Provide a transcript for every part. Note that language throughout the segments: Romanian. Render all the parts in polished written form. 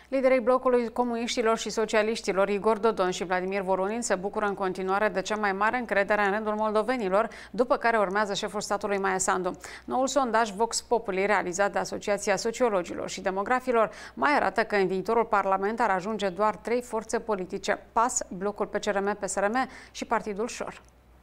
Liderii blocului comuniștilor și socialiștilor, Igor Dodon și Vladimir Voronin, se bucură în continuare de cea mai mare încredere în rândul moldovenilor, după care urmează șeful statului Maia Sandu. Noul sondaj Vox Populi, realizat de Asociația Sociologilor și Demografilor, mai arată că în viitorul parlament ar ajunge doar 3 forțe politice: PAS, blocul PCRM-PSRM și Partidul Șor.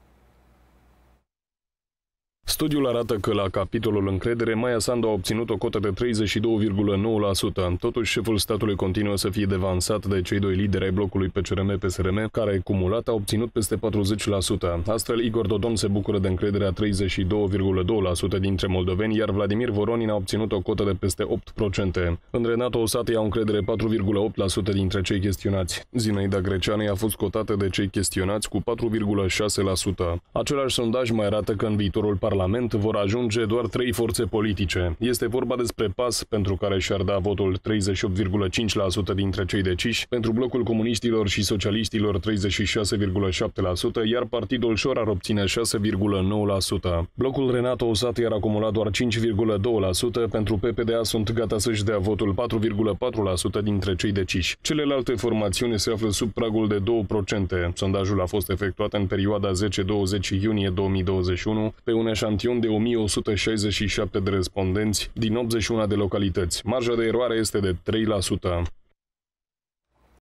Studiul arată că la capitolul încredere, Maia Sandu a obținut o cotă de 32,9%. Totuși, șeful statului continuă să fie devansat de cei doi lideri ai blocului PCRM-PSRM, care cumulat a obținut peste 40%. Astfel, Igor Dodon se bucură de încrederea 32,2% dintre moldoveni, iar Vladimir Voronin a obținut o cotă de peste 8%. În Renato Osate au încredere 4,8% dintre cei chestionați. Zinaida Greceanu a fost cotată de cei chestionați cu 4,6%. Același sondaj mai arată că în viitorul parlament vor ajunge doar 3 forțe politice. Este vorba despre PAS, pentru care și-ar da votul 38,5% dintre cei deciși, pentru blocul comuniștilor și socialiștilor 36,7%, iar Partidul Șor ar obține 6,9%. Blocul Renato Osate i-ar acumula doar 5,2%, pentru PPDA sunt gata să-și dea votul 4,4% dintre cei deciși. Celelalte formațiuni se află sub pragul de 2%. Sondajul a fost efectuat în perioada 10-20 iunie 2021 pe un eșantion de 1167 de respondenți din 81 de localități. Marja de eroare este de 3%.